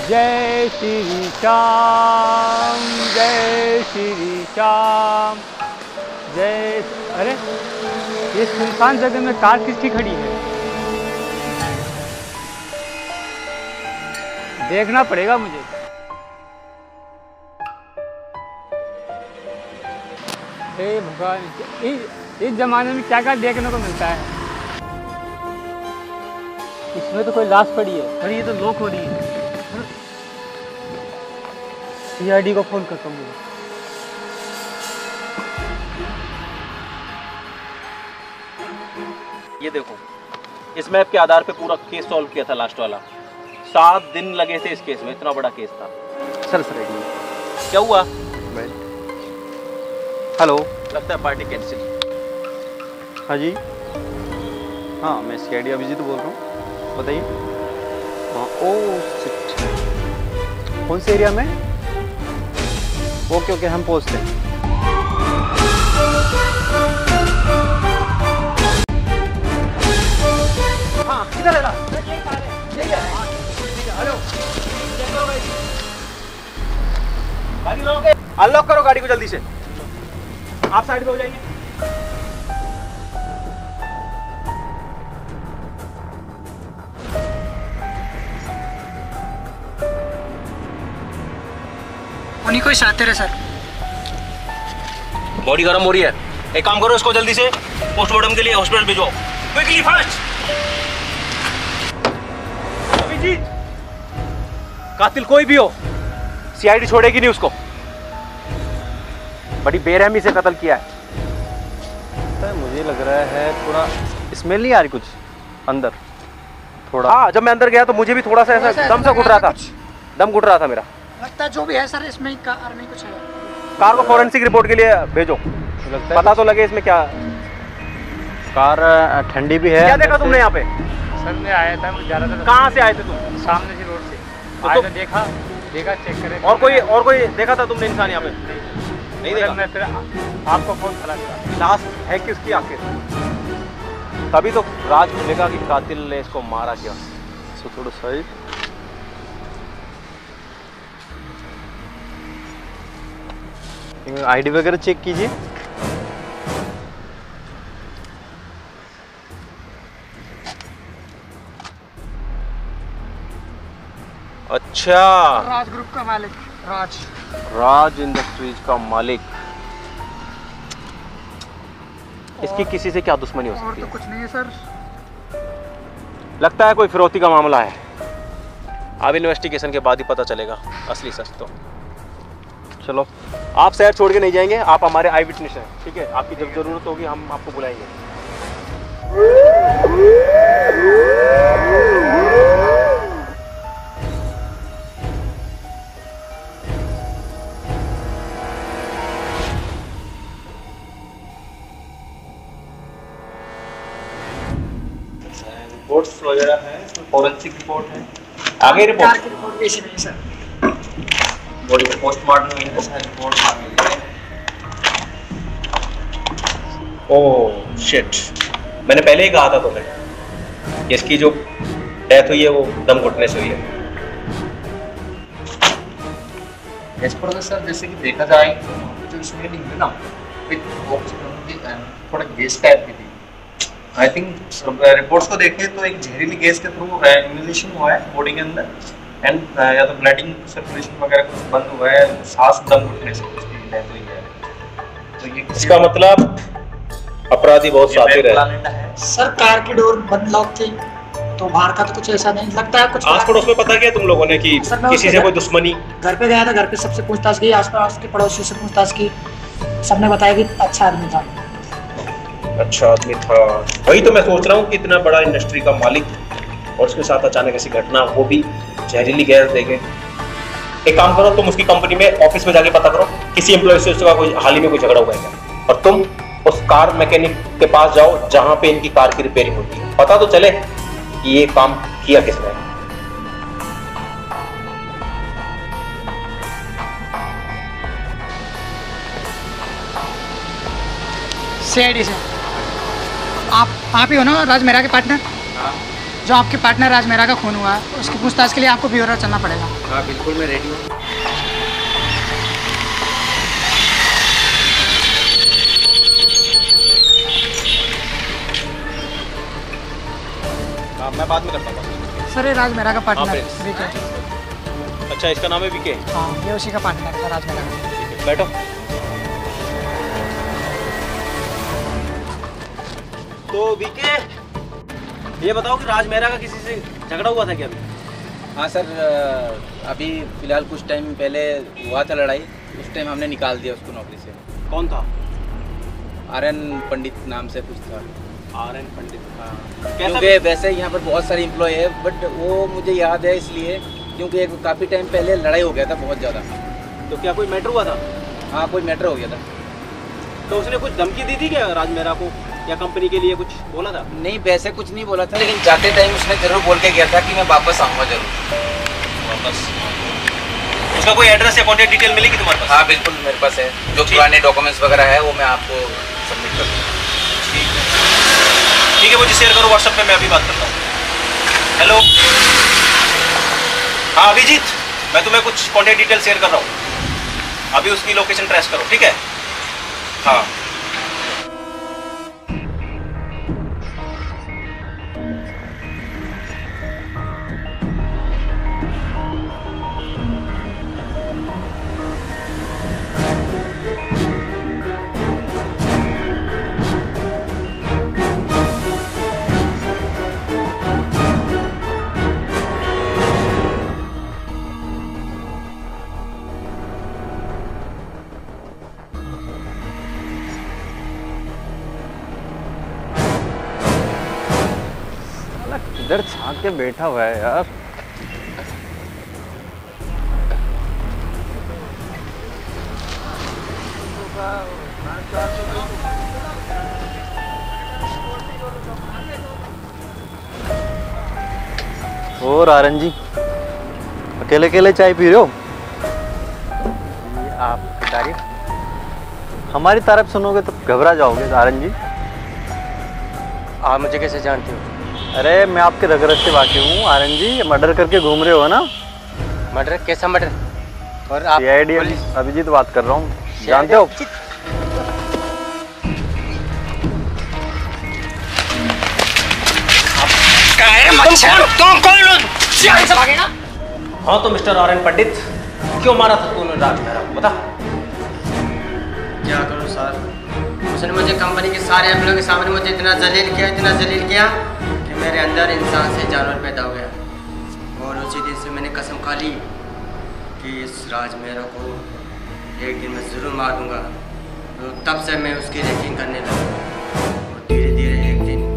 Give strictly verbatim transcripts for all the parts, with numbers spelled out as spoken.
जय श्री श्याम, जय श्री श्याम, जय। अरे ये सुनसान जगह में कार किसकी खड़ी है? देखना पड़ेगा मुझे। हे भगवान, इस जमाने में क्या क्या देखने को मिलता है। इसमें तो कोई लाश पड़ी है। अरे ये तो लॉक हो रही है। सी आई डी को फोन करता हूँ। ये देखो, इस मैप के आधार पे पूरा केस सॉल्व किया था लास्ट वाला। सात दिन लगे थे इस केस में, इतना बड़ा केस था। सर सर क्या हुआ? हेलो, लगता है पार्टी कैंसिल। हाँ जी, हाँ मैं सी आई डी अभिजीत बोल रहा हूँ, बताइए। हाँ, ओ शिट, कौन से एरिया में? ओके ओके, हम पहुँचते हैं। हाँ, किधर है? अनलॉक करो गाड़ी को जल्दी से। आप साइड पे हो जाइए। उन्हीं को ही साथ रहे सर। बॉडी गर्म हो रही है, एक काम करो, इसको जल्दी से पोस्टमार्टम के लिए हॉस्पिटल भिजवाओ। Quickly fast. अभिजीत, कातिल कोई भी हो, सी आई डी छोड़ेगी नहीं उसको। बड़ी बेरहमी से कत्ल किया है। सर मुझे लग रहा है थोड़ा स्मेल नहीं आ रही कुछ अंदर थोड़ा। हाँ, जब मैं अंदर गया तो मुझे भी थोड़ा सा ऐसा दम सा घुट रहा था, दम घुट रहा था मेरा। लगता है जो भी है सर इसमें कार में कुछ है। कार को फॉरेंसिक रिपोर्ट के लिए भेजो, पता तो लगे इसमें क्या। कार ठंडी भी है। क्या देखा तुमने यहाँ पे? सर मैं आया था, मुझे जा रहा था। कहाँ से आए थे तुम? सामने से, रोड से तो आया तो, था, देखा देखा चेक करे। और कोई और कोई देखा था तुमने इंसान यहाँ पे? नहीं देखा। मैं फिर आपको फोन करा था। लाश है किसकी आखिर? तभी तो राज खुलेगा कि कातिल ने इसको मारा क्या। सो थोड़ा सही। आईडी वगैरह चेक कीजिए। अच्छा, राज ग्रुप का मालिक राज। राज इंडस्ट्रीज का मालिक। इसकी किसी से क्या दुश्मनी हो और सकती तो है? कुछ नहीं है सर। लगता है कोई फिरौती का मामला है। अब इन्वेस्टिगेशन के बाद ही पता चलेगा असली सच तो। चलो, आप शहर छोड़ के नहीं जाएंगे, आप हमारे आई विटनेस हैं, ठीक है? आपकी जब जरूरत होगी हम आपको बुलाएंगे। रिपोर्ट्स वगैरह है, फॉरेंसिक रिपोर्ट है, आगे रिपोर्ट। कार की रिपोर्ट भी ऐसी नहीं सर। बॉडी को पोस्टमार्टम में है, रिपोर्ट आ गई है। ओह शिट, मैंने पहले ही कहा था तुम्हें, इसकी जो डेथ हुई है वो दम घुटने से हुई है। सर जैसे कि देखा जाए जो स्मेलिंग है ना, थोड़ा गैस टाइप की थी। आई थिंक रिपोर्ट्स को देखें तो एक जहरीली गैस के थ्रू इम्यूनेशन हुआ है बॉडी के अंदर, एंड या तो ब्लडिंग सर्कुलेशन वगैरह कुछ बंद हुआ है, सांस दम घुटने से उसकी डेथ हुई है। तो ये इसका मतलब अपराधी बहुत शातिर है। सर कार की डोर बंद लॉक थी, तो बाहर का तो कुछ ऐसा नहीं लगता है। कुछ आस पड़ोस में पता किया तुम लोगों ने कि किसी से कोई दुश्मनी? घर पे गया था, घर पे सबसे पूछताछ की, आसपास के पड़ोसियों से पूछताछ की, सबने बताया कि अच्छा आदमी था। अच्छा आदमी था, वही तो मैं सोच रहा हूँ कि इतना बड़ा इंडस्ट्री का मालिक और उसके साथ अचानक ऐसी घटना, वो भी जहरीली गैस देके। एक काम करो, तुम उसकी कंपनी में ऑफिस में जाके पता करो किसी एम्प्लॉय से उसका कोई हाल ही में कोई झगड़ा हुआ है क्या, और तुम उस कार मैकेनिक के पास जाओ जहां पे इनकी कार की रिपेयरिंग होती है, पता तो चले कि ये काम किया किसने। सीआईडी से आप आप ही हो ना राज मेहरा के पार्टनर? जो आपके पार्टनर राज मेहरा का खून हुआ है उसकी पूछताछ के लिए आपको ब्यूरो चलना पड़ेगा। हाँ बिल्कुल, मैं रेडी हूँ। हाँ, मैं बाद में करता हूँ। सर ये राज मेहरा का पार्टनर हाँ, है विके। अच्छा, इसका नाम है विके। हाँ ये उसी का पार्टनर था राज मेहरा का। बैठो। तो विके, ये बताओ कि राज मेहरा का किसी से झगड़ा हुआ था क्या अभी? हाँ सर, अभी फ़िलहाल कुछ टाइम पहले हुआ था लड़ाई, उस टाइम हमने निकाल दिया उसको नौकरी से। कौन था? आर एन पंडित नाम से कुछ था। R N Pandit. हाँ, क्योंकि वैसे यहाँ पर बहुत सारे एम्प्लॉय है, बट वो मुझे याद है इसलिए क्योंकि एक काफ़ी टाइम पहले लड़ाई हो गया था बहुत ज़्यादा। तो क्या कोई मैटर हुआ था? हाँ, कोई मैटर हो गया था। तो उसने कुछ धमकी दी थी क्या राज मेहरा को, या कंपनी के लिए कुछ बोला था? नहीं, वैसे कुछ नहीं बोला था, लेकिन जाते टाइम उसने ज़रूर बोल के गया था कि मैं वापस आऊँगा ज़रूर। वापस? उसका कोई एड्रेस या कॉन्टैक्ट डिटेल मिलेगी तुम्हारे पास? हाँ बिल्कुल मेरे पास है, जो पुराने डॉक्यूमेंट्स वगैरह है वो मैं आपको सबमिट कर दूँगा। ठीक है, ठीक है, मुझे शेयर करो व्हाट्सएप पे, मैं अभी बात करता हूँ। हेलो, हाँ अभिजीत, मैं तुम्हें कुछ कॉन्टैक्ट डिटेल शेयर कर रहा हूँ, अभी उसकी लोकेशन ट्रेस करो, ठीक है? हाँ। इधर छाक के बैठा हुआ है यार। और आरन जी, अकेले अकेले चाय पी रहे हो? आपकी तारीफ? हमारी तारीफ सुनोगे तो घबरा जाओगे आरन जी। आप मुझे कैसे जानते हो? अरे मैं आपके रगरज से वाकिफ हूँ आरन जी, मर्डर करके घूम रहे हो ना? मर्डर? कैसा मर्डर? और आप? सीआईडी अभिजीत बात कर रहा हूँ, जानते हो? हाँ तो मिस्टर आर एन पंडित, क्यों मारा था तूने राज मेहरा को, बता। क्या करूँ सर, उसने मुझे कंपनी के सारे एम्प्लॉय के सामने मुझे इतना जलील किया, इतना जलील किया कि मेरे अंदर इंसान से जानवर पैदा हो गया। और उसी दिन से मैंने कसम खा ली कि इस राज मेहरा को एक दिन मैं ज़रूर मार दूँगा। तो तब से मैं उसकी यकीन करने लगा और धीरे धीरे एक दिन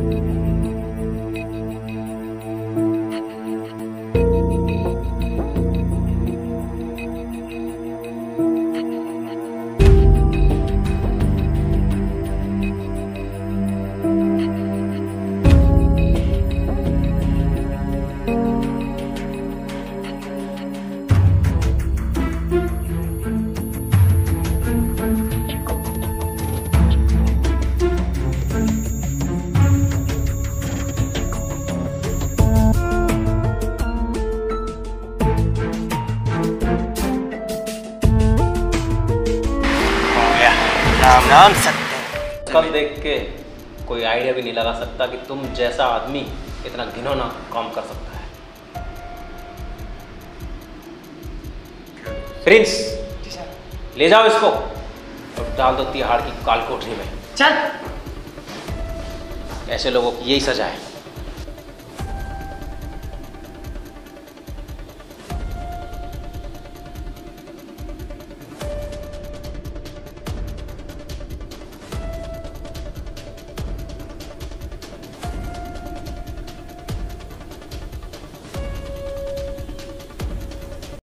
नाम नाम सकते कल देख के कोई आइडिया भी नहीं लगा सकता कि तुम जैसा आदमी इतना घिनौना काम कर सकता है। प्रिंस, ले जाओ इसको और डाल दो तिहाड़ की काल कोठरी में। चल। ऐसे लोगों की यही सजा है।